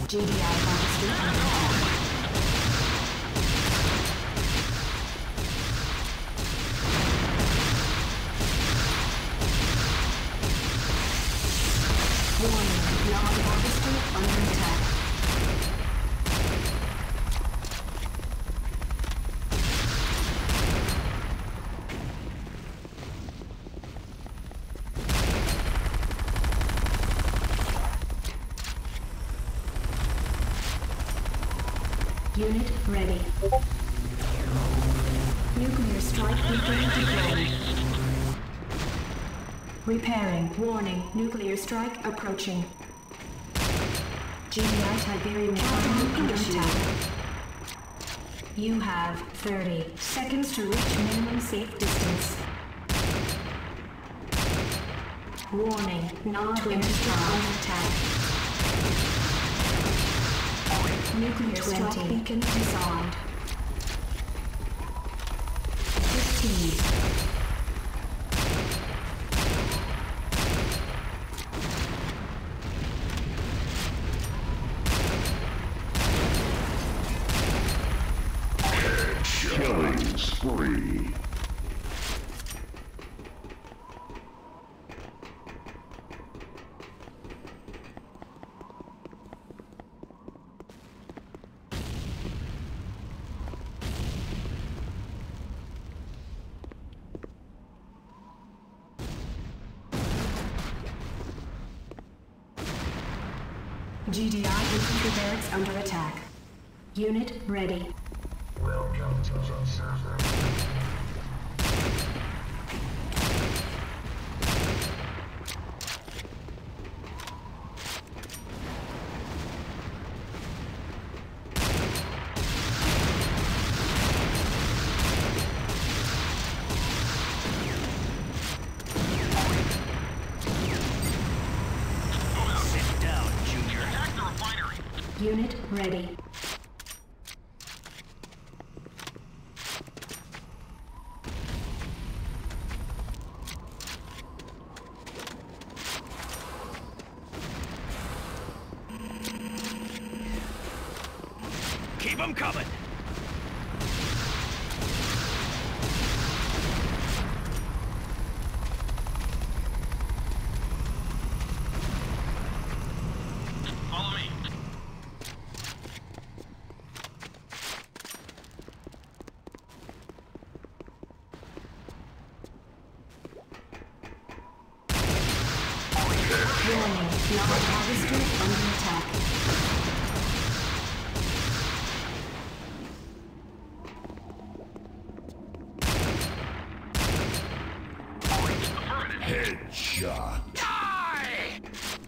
GDI harvester under attack. Warning, beyond harvester under attack. Unit ready. Nuclear strike beacon deployed. Repairing. Warning. Nuclear strike approaching. GDI Tiberium Colony under attack. You have 30 seconds to reach minimum safe distance. Warning. Non-airstrike under attack. Nuclear strike beacon disarmed. 15. Killing spree. GDI infantry barracks under attack. Unit ready. Welcome to the server. Sit down, Junior. Attack the refinery. Unit ready. Keep them coming. Follow me. Warning. Non-harvester under attack. Headshot. Die!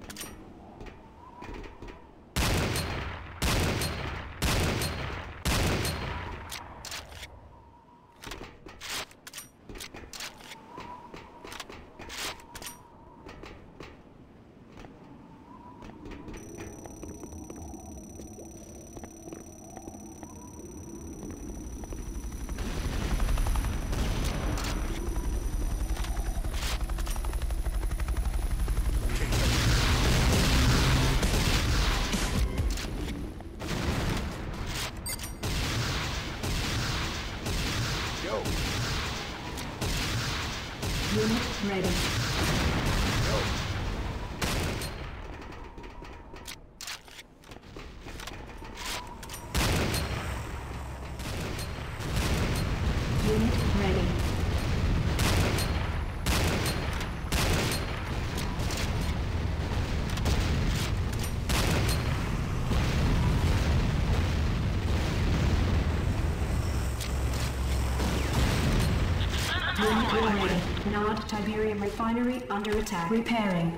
Go. Unit ready. Go. Unit ready. Unit ready. Nod Tiberium refinery under attack. Repairing.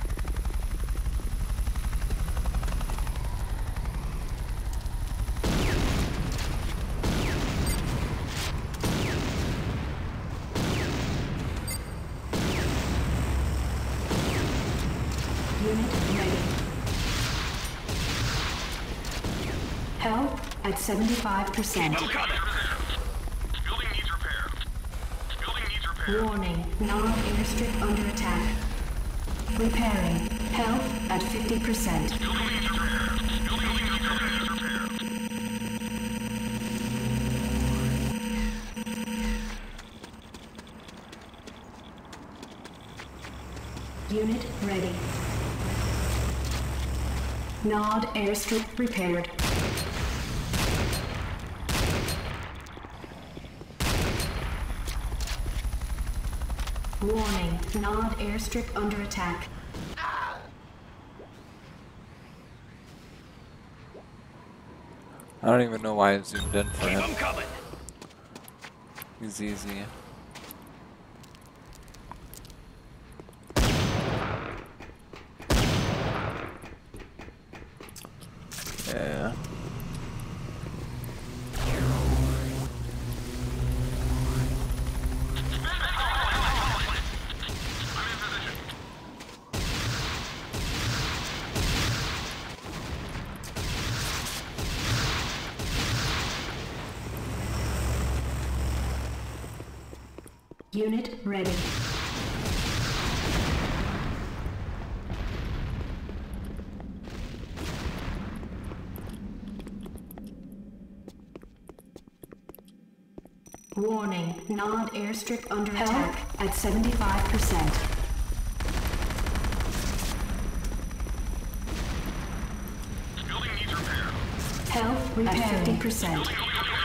Unit ready. Health at 75%. I'm coming. Building needs repair. Building needs repair. Warning, non-airstrip under attack. Repairing. Health at 50%. Building needs repair. Building needs Nod airstrip repaired. Warning, Nod airstrip under attack. I don't even know why I zoomed in for Keep him. them coming. He's easy. Yeah. Unit ready. Warning, Nod airstrip under attack at 75%. Building needs repair. Health at 50%.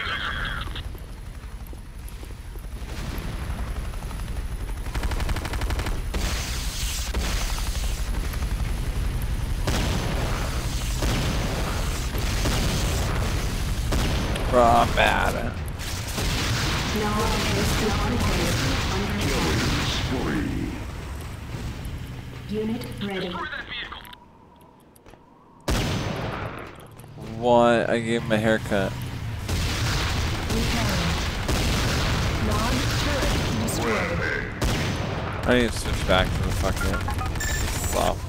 Bro, I'm mad. Nod airstrip repaired. Under Killing spree. attack. Unit ready. Destroy that vehicle. What? I gave him a haircut. Repairing. Nod turret destroyed. I need to switch back to the fucking. This is awful.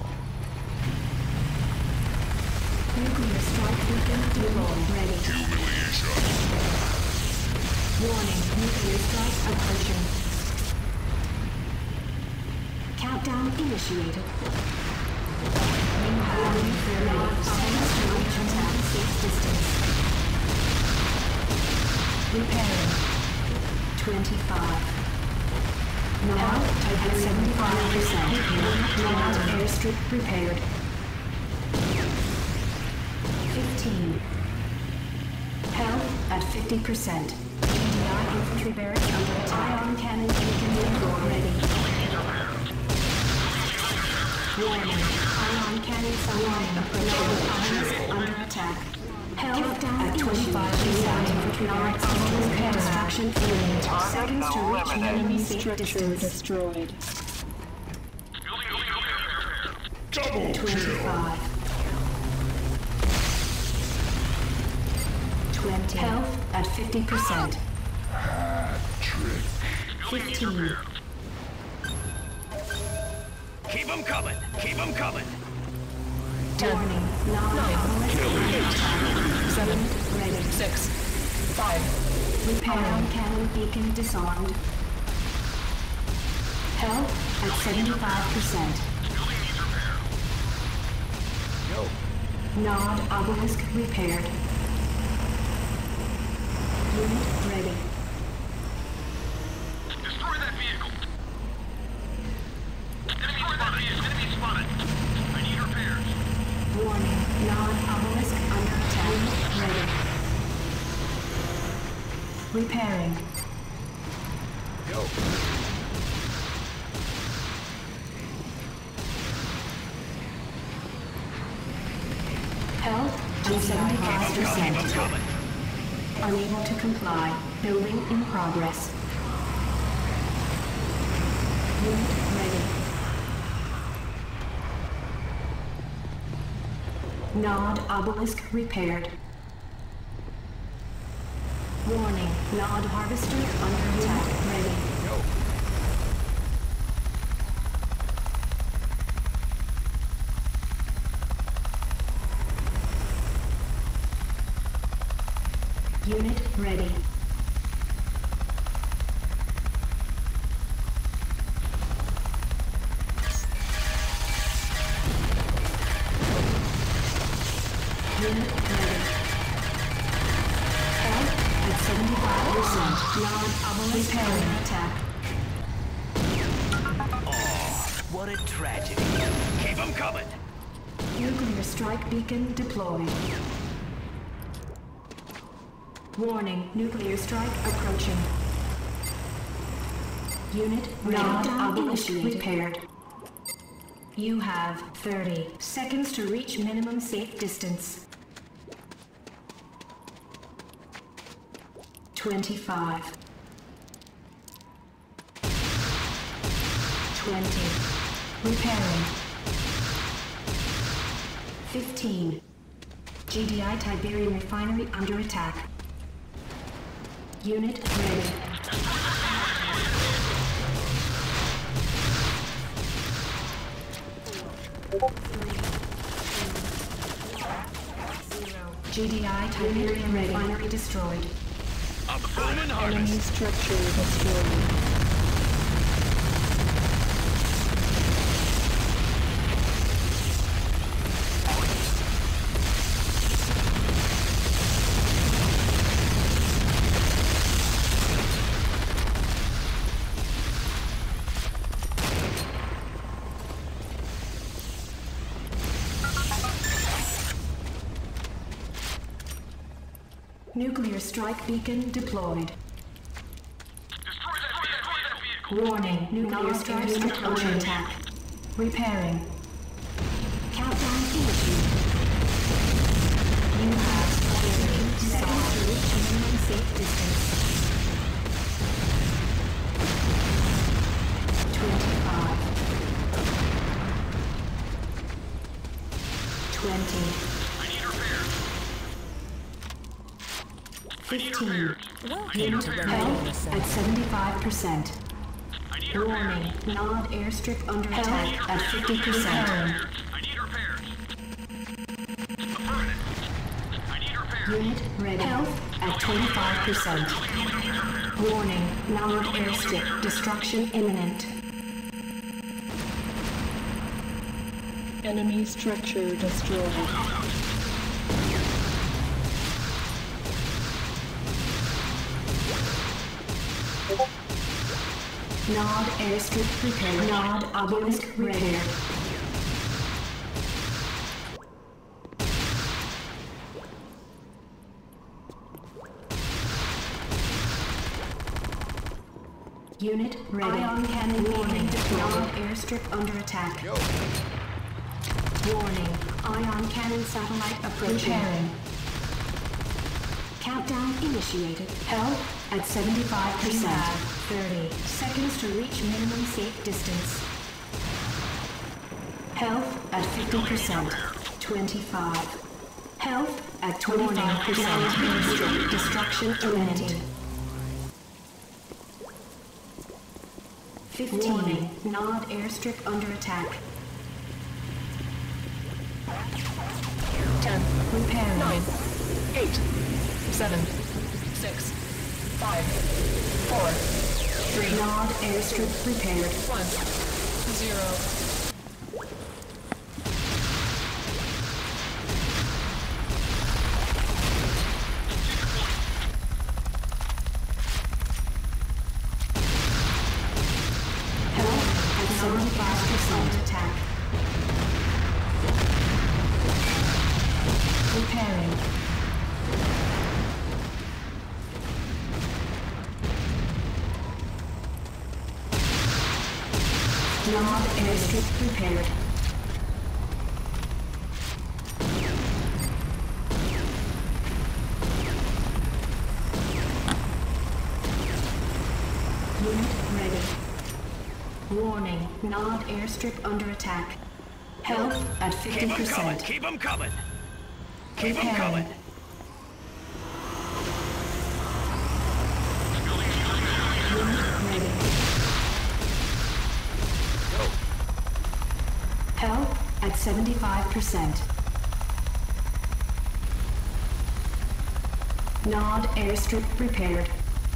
Nuclear strike beacon deployed. Ready. Humiliation. Warning, nuclear strike approaching. Countdown initiated. You have nuclear ready. Science to reach attack safe distance. Repairing. 25. Now at 75%. Now airstrip repaired. 15. Health at 50%. GDI infantry barracks under attack. Ion cannon beacon deployed. Ready. Warning. Ion cannon warning. Approaching under attack. Health at 25%. Infantry barracks under attack. Destruction imminent. Seconds to reach enemy safe distance. Destroyed. Double kill. 25. 20. Health at 50%. Hat trick. 15. Keep them coming. Keep them coming. Warning. 9. 7. Ready. 6. 5. Repairing cannon beacon disarmed. Health at 75%. Nod obelisk repaired. Unit ready. Destroy that vehicle. Enemy spotted. I need repairs. Warning. Nod obelisk under attack. Ready. Repairing. Health at 75%. Coming. Unable to comply. Building in progress. Unit ready. Nod obelisk repaired. Warning. Nod harvester under attack. Ready. Unit ready. Unit ready. Health at 75%. Non-obelisk repairing attack. Oh, what a tragedy. Keep them coming. Nuclear strike. strike beacon deployed. Warning, nuclear strike approaching. Unit node initiated. Repaired. You have 30 seconds to reach minimum safe distance. 25. 20. Repairing. 15. GDI Tiberium refinery under attack. Unit ready. GDI Tiberium refinery destroyed. A Bowman harness. Enemy structure destroyed. Nuclear strike beacon deployed. Warning, nuclear strike under attack. Repairing. Countdown initiated. You have 30 seconds to reach minimum safe distance. 25. 20. 15. Unit health at 75%. Warning, Nod airstrip under attack at 50%. I need repairs. Affirmative. I need repairs. Unit ready. Health at 25%. Warning, Nod airstrip destruction imminent. Enemy structure destroyed. Nod airstrip repaired. Nod obelisk repaired. Unit ready. Ion cannon warning. Nod airstrip under attack. Warning. Ion cannon satellite approaching. Repairing. Countdown initiated. Health at 75%. You have 30 seconds to reach minimum safe distance. Health at 50%. 25. Health at 25%. Destruction imminent. 15. Nod airstrip under attack. 10, Repairing. 9, 8, 7, 6, 5, 4, 3, Nod airstrip repaired. 1, 0. Health at 75% attack. Repairing. Nod airstrip repaired. Unit ready. Warning, Nod airstrip under attack. Health at Keep 'em coming. 50%. Keep 'em coming. Keep 'em Repairing. coming. Unit ready. Health at 75%. Nod airstrip repaired.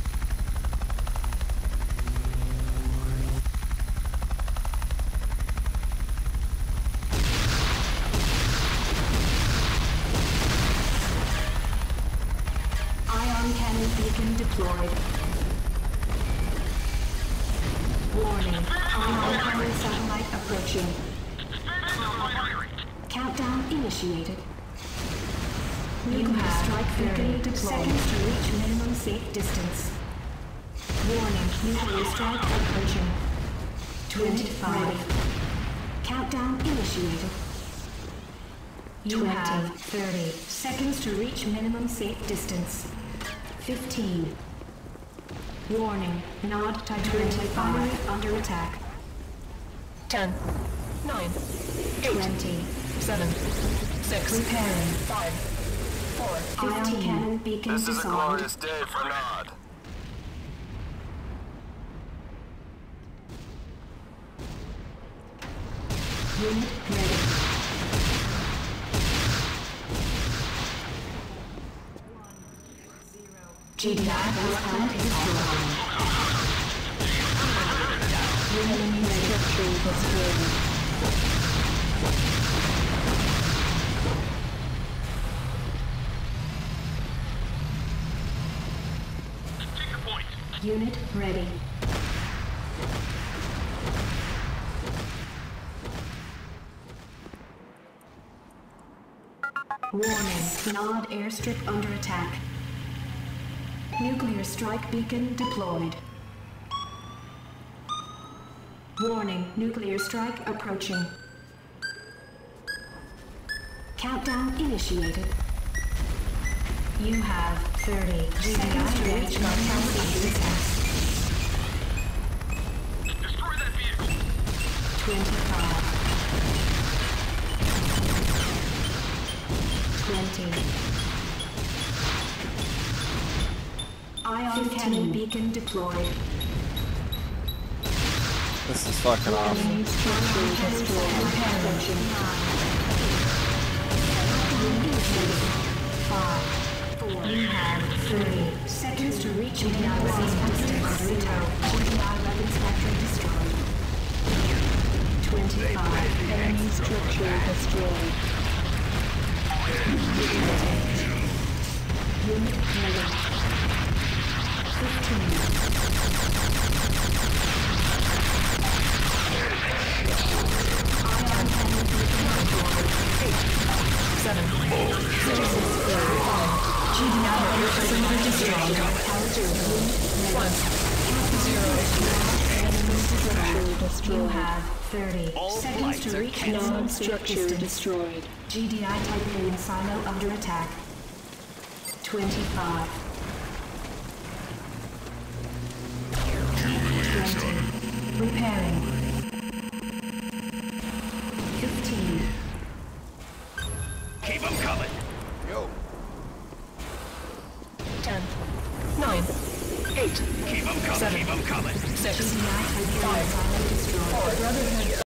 Ion cannon beacon deployed. Warning, ion cannon satellite approaching. Countdown initiated. Nuclear strike 30 seconds to reach minimum safe distance. Warning, nuclear strike approaching. 25. Countdown initiated. You have 30 seconds to reach minimum safe distance. 15. Warning, Nod Type 25 under attack. 10, 9, 8, 20. 7, 6, Repairing. 5, 4, Ion cannon beacon This is a disarmed. glorious day for Nod. Unit ready. GDI was plant destroyed. Enemy structure destroyed. Take your point. Unit ready. Warning, Nod airstrip under attack. Nuclear strike beacon deployed. Warning, nuclear strike approaching. Countdown initiated. You have 30 seconds to reach minimum distance. Destroy that vehicle. 25. 20. Ion cannon beacon deployed. This is fucking awesome. Enemy structure destroyed. Approaching. 5, 4. You have 30 seconds to reach minimum safe distance. GDI weapons factory destroyed. 25. enemy structure destroyed. Unit ready. 15. Ion cannon beacon deployed. 7, 6, 5, GDI facility destroyed. 1, 0. You have 30 seconds to reach minimum safe Non-structure distance. destroyed. GDI titanium silo under attack. 25. 20. Repairing. 15. Keep them coming. 10, 9, 8, Keep them coming. 7, Keep them coming. 6, GDI titanium 5, silo destroyed. 4,